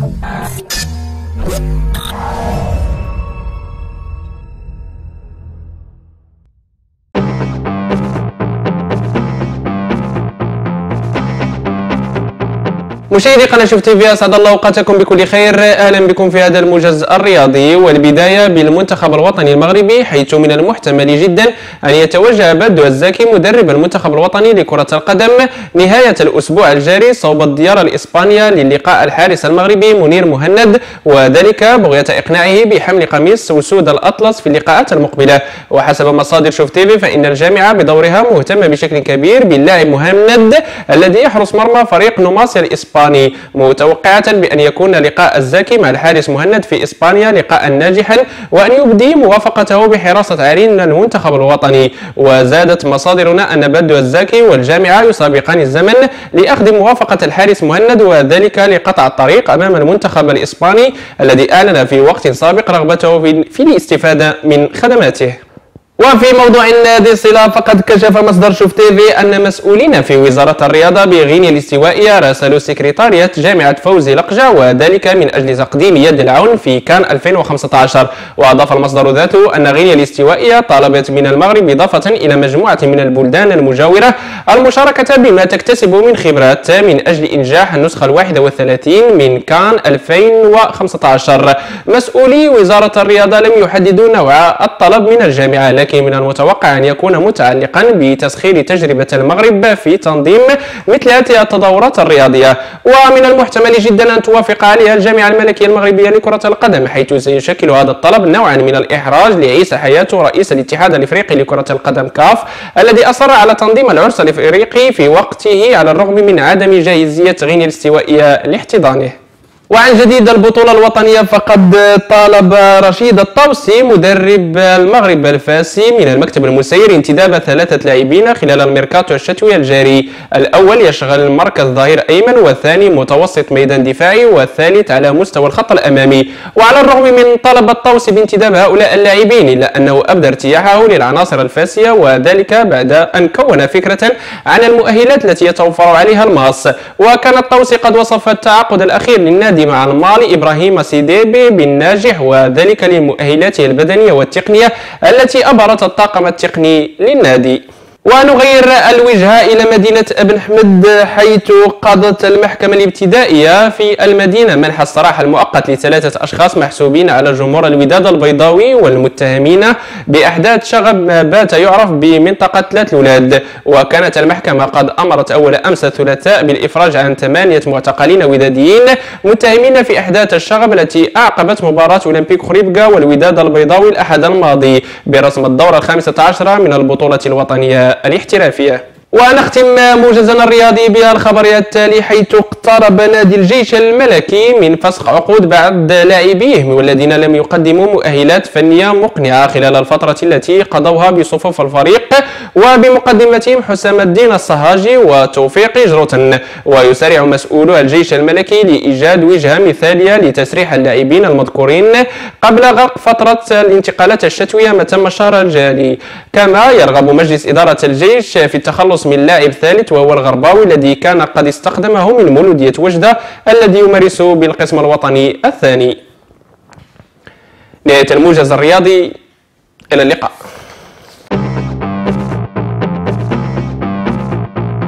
مشاهدي قناة شوف تيفي، أسعد الله أوقاتكم بكل خير. أهلا بكم في هذا الموجز الرياضي، والبداية بالمنتخب الوطني المغربي، حيث من المحتمل جدا أن يتوجه بدو الزاكي مدرب المنتخب الوطني لكرة القدم نهاية الأسبوع الجاري صوب الديار الإسبانية للقاء الحارس المغربي منير مهند، وذلك بغية إقناعه بحمل قميص أسود الأطلس في اللقاءات المقبلة. وحسب مصادر شوف تيفي فإن الجامعة بدورها مهتمة بشكل كبير باللاعب مهند الذي يحرس مرمى فريق نوماسيا الإسباني، متوقعة بأن يكون لقاء الزاكي مع الحارس مهند في إسبانيا لقاء ناجحا، وأن يبدي موافقته بحراسة عرين المنتخب الوطني. وزادت مصادرنا أن بدو الزاكي والجامعة يسابقان الزمن لأخذ موافقة الحارس مهند، وذلك لقطع الطريق أمام المنتخب الإسباني الذي أعلن في وقت سابق رغبته في الاستفادة من خدماته. وفي موضوع النادي الصلة، فقد كشف مصدر شوف تيفي أن مسؤولين في وزارة الرياضة بغينيا الاستوائية راسلوا سكرتارية جامعة فوزي لقجة، وذلك من أجل تقديم يد العون في كان 2015. وأضاف المصدر ذاته أن غينيا الاستوائية طالبت من المغرب إضافة إلى مجموعة من البلدان المجاورة المشاركة بما تكتسب من خبرات من أجل إنجاح النسخة 31 من كان 2015. مسؤولي وزارة الرياضة لم يحددوا نوع الطلب من الجامعة، لكن من المتوقع أن يكون متعلقا بتسخير تجربة المغرب في تنظيم مثل هذه التظاهرات الرياضية. ومن المحتمل جدا أن توافق عليها الجامعة الملكية المغربية لكرة القدم، حيث سيشكل هذا الطلب نوعا من الإحراج لعيسى حياته رئيس الاتحاد الإفريقي لكرة القدم كاف، الذي أصر على تنظيم العرس الإفريقي في وقته على الرغم من عدم جاهزية غينيا الاستوائية لاحتضانه. وعن جديد البطولة الوطنية، فقد طالب رشيد الطوسي مدرب المغرب الفاسي من المكتب المسير انتداب 3 لاعبين خلال الميركاتو الشتوي الجاري. الأول يشغل مركز ظهير أيمن، والثاني متوسط ميدان دفاعي، والثالث على مستوى الخط الأمامي. وعلى الرغم من طلب الطوسي بانتداب هؤلاء اللاعبين، إلا أنه أبدى ارتياحه للعناصر الفاسية، وذلك بعد أن كون فكرة عن المؤهلات التي يتوفر عليها الماس. وكان الطوسي قد وصف التعاقد الأخير للنادي مع المالي إبراهيم سيديبي بالناجح، وذلك لمؤهلاته البدنية والتقنية التي أبرت الطاقم التقني للنادي. ونغير الوجهة إلى مدينة ابن حمد، حيث قضت المحكمة الابتدائية في المدينة منح السراح المؤقت ل3 أشخاص محسوبين على جمهور الوداد البيضاوي والمتهمين بأحداث شغب ما بات يعرف بمنطقة 3 الولاد. وكانت المحكمة قد أمرت أول أمس الثلاثاء بالإفراج عن 8 معتقلين وداديين متهمين في أحداث الشغب التي أعقبت مباراة أولمبيك خريبكا والوداد البيضاوي الأحد الماضي برسم الدورة 15 من البطولة الوطنية الاحترافية. ونختم موجزنا الرياضي بالخبر التالي، حيث اقترب نادي الجيش الملكي من فسخ عقود بعض لاعبيه والذين لم يقدموا مؤهلات فنية مقنعة خلال الفترة التي قضوها بصفوف الفريق، وبمقدمتهم حسام الدين الصهاجي وتوفيق جروتن. ويسارع مسؤولو الجيش الملكي لإيجاد وجهة مثالية لتسريح اللاعبين المذكورين قبل غلق فترة الانتقالات الشتوية ما تم الشهر الجاري. كما يرغب مجلس إدارة الجيش في التخلص من لاعب ثالث، وهو الغرباوي الذي كان قد استخدمه من مولودية وجدة الذي يمارس بالقسم الوطني الثاني. نهاية الموجز الرياضي، إلى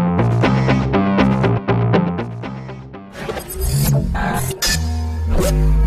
اللقاء.